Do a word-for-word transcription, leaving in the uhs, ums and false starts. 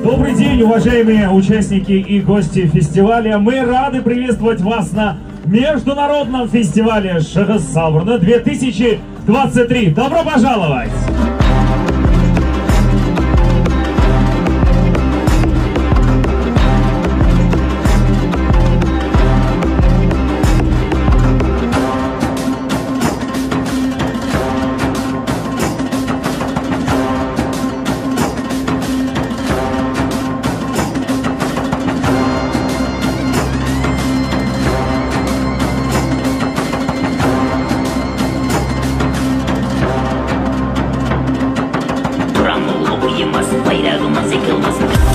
Добрый день, уважаемые участники и гости фестиваля. Мы рады приветствовать вас на международном фестивале Шығыс Сауырны две тысячи двадцать три. Добро пожаловать! Bayrağımız yıkılmasın.